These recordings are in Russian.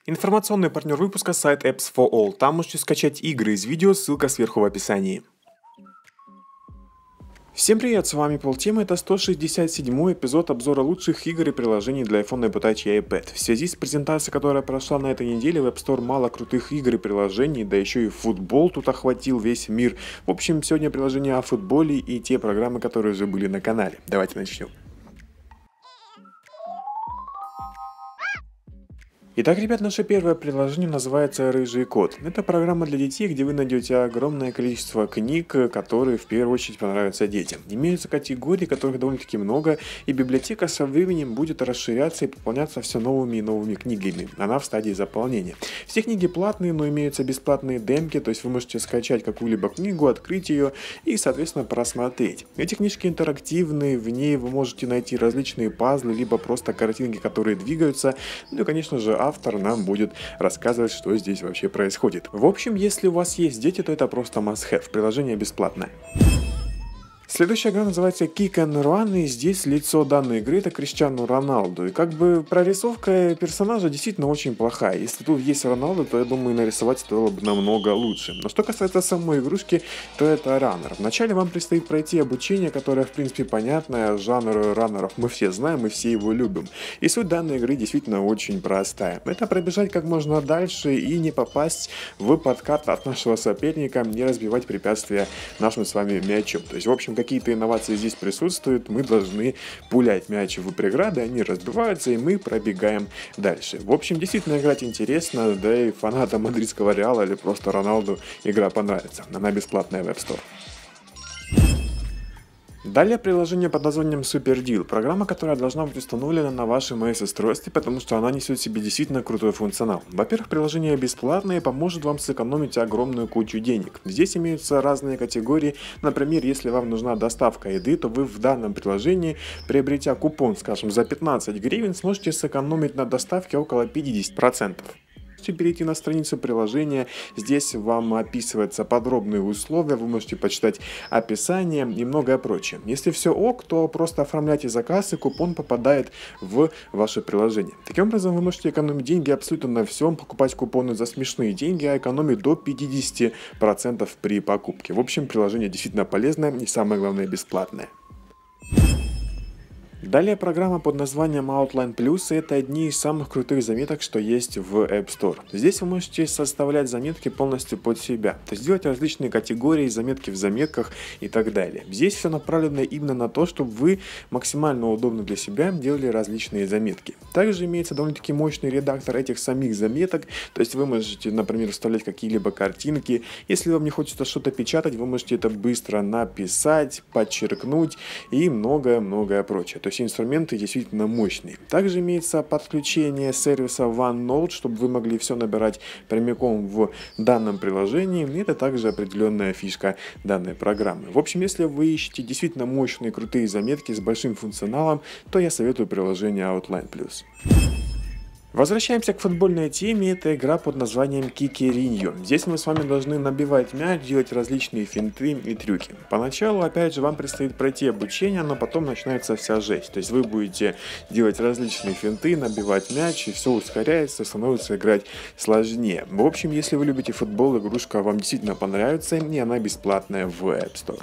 Информационный партнер выпуска — сайт Apps for All. Там можете скачать игры из видео, ссылка сверху в описании. Всем привет, с вами Полтема, это 167-й эпизод обзора лучших игр и приложений для iPhone, iPod Touch и iPad. В связи с презентацией, которая прошла на этой неделе, в App Store мало крутых игр и приложений, да еще и футбол тут охватил весь мир. В общем, сегодня приложения о футболе и те программы, которые уже были на канале. Давайте начнем. Итак, ребят, наше первое приложение называется «Рыжий кот». Это программа для детей, где вы найдете огромное количество книг, которые в первую очередь понравятся детям. Имеются категории, которых довольно-таки много, и библиотека со временем будет расширяться и пополняться все новыми и новыми книгами. Она в стадии заполнения. Все книги платные, но имеются бесплатные демки, то есть вы можете скачать какую-либо книгу, открыть ее и, соответственно, просмотреть. Эти книжки интерактивные, в ней вы можете найти различные пазлы, либо просто картинки, которые двигаются, ну и, конечно же, автор нам будет рассказывать, что здесь вообще происходит. В общем, если у вас есть дети, то это просто must-have. Приложение бесплатное. Следующая игра называется Kick and Run, и здесь лицо данной игры — это Криштиану Роналду. И как бы прорисовка персонажа действительно очень плохая. Если тут есть Роналду, то я думаю, нарисовать стоило бы намного лучше. Но что касается самой игрушки, то это раннер. Вначале вам предстоит пройти обучение, которое в принципе понятное. Жанр раннеров мы все знаем, мы все его любим. И суть данной игры действительно очень простая. Это пробежать как можно дальше и не попасть в подкат от нашего соперника, не разбивать препятствия нашим с вами мячом. То есть, в общем, какие-то инновации здесь присутствуют, мы должны пулять мяч в преграды, они разбиваются, и мы пробегаем дальше. В общем, действительно играть интересно, да и фанатам мадридского Реала или просто Роналду игра понравится. Она бесплатная в App Store. Далее приложение под названием SuperDeal, программа, которая должна быть установлена на вашем iOS-устройстве, потому что она несет в себе действительно крутой функционал. Во-первых, приложение бесплатное и поможет вам сэкономить огромную кучу денег. Здесь имеются разные категории, например, если вам нужна доставка еды, то вы в данном приложении, приобретя купон, скажем, за 15 гривен, сможете сэкономить на доставке около 50%. Перейти на страницу приложения, здесь вам описываются подробные условия, вы можете почитать описание и многое прочее. Если все ок, то просто оформляйте заказ, и купон попадает в ваше приложение. Таким образом, вы можете экономить деньги абсолютно на всем, покупать купоны за смешные деньги, а экономить до 50% при покупке. В общем, приложение действительно полезное и, самое главное, бесплатное. Далее программа под названием Outline Plus, и это одни из самых крутых заметок, что есть в App Store. Здесь вы можете составлять заметки полностью под себя, то есть делать различные категории, заметки в заметках и так далее. Здесь все направлено именно на то, чтобы вы максимально удобно для себя делали различные заметки. Также имеется довольно-таки мощный редактор этих самих заметок, то есть вы можете, например, вставлять какие-либо картинки. Если вам не хочется что-то печатать, вы можете это быстро написать, подчеркнуть и многое-многое прочее. То есть инструменты действительно мощные. Также имеется подключение сервиса OneNote, чтобы вы могли все набирать прямиком в данном приложении. И это также определенная фишка данной программы. В общем, если вы ищете действительно мощные крутые заметки с большим функционалом, то я советую приложение Outline Plus. Возвращаемся к футбольной теме. Это игра под названием Кикериньо. Здесь мы с вами должны набивать мяч, делать различные финты и трюки. Поначалу, опять же, вам предстоит пройти обучение, но потом начинается вся жесть. То есть вы будете делать различные финты, набивать мяч, и все ускоряется, становится играть сложнее. В общем, если вы любите футбол, игрушка вам действительно понравится, и она бесплатная в App Store.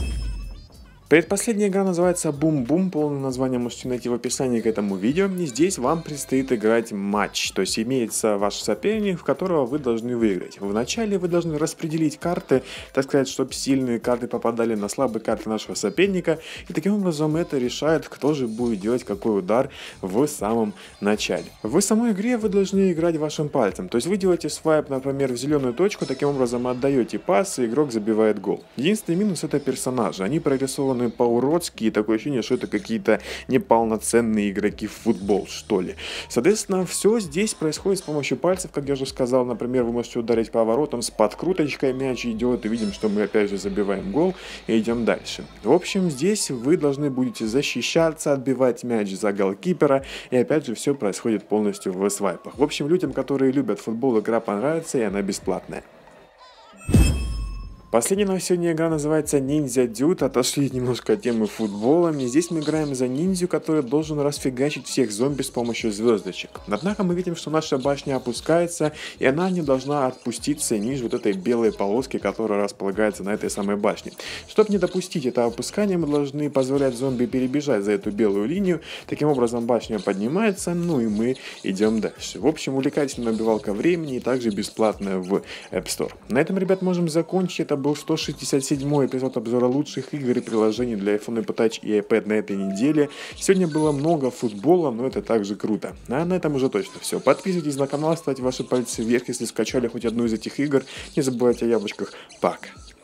Предпоследняя игра называется Boom Boom, полное название можете найти в описании к этому видео, и здесь вам предстоит играть матч, то есть имеется ваш соперник, в которого вы должны выиграть. Вначале вы должны распределить карты, так сказать, чтобы сильные карты попадали на слабые карты нашего соперника, и таким образом это решает, кто же будет делать какой удар в самом начале. В самой игре вы должны играть вашим пальцем, то есть вы делаете свайп, например, в зеленую точку, таким образом отдаете пас, и игрок забивает гол. Единственный минус — это персонажи, они прорисованы по-уродски, и такое ощущение, что это какие-то неполноценные игроки в футбол, что ли. Соответственно, все здесь происходит с помощью пальцев, как я уже сказал. Например, вы можете ударить по воротам с подкруточкой, мяч идет, и видим, что мы опять же забиваем гол и идем дальше. В общем, здесь вы должны будете защищаться, отбивать мяч за голкипера, и опять же все происходит полностью в свайпах. В общем, людям, которые любят футбол, игра понравится, и она бесплатная. Последняя на сегодня игра называется Ninja Dude. Отошли немножко от темы футбола. И здесь мы играем за ниндзю, который должен расфигачить всех зомби с помощью звездочек. Однако мы видим, что наша башня опускается, и она не должна отпуститься ниже вот этой белой полоски, которая располагается на этой самой башне. Чтобы не допустить это опускание, мы должны позволять зомби перебежать за эту белую линию. Таким образом башня поднимается, ну и мы идем дальше. В общем, увлекательная набивалка времени и также бесплатная в App Store. На этом, ребят, можем закончить. Это был 167-й эпизод обзора лучших игр и приложений для iPhone, iPod Touch и iPad на этой неделе. Сегодня было много футбола, но это также круто. А на этом уже точно все. Подписывайтесь на канал, ставьте ваши пальцы вверх, если скачали хоть одну из этих игр. Не забывайте о яблочках. Пока.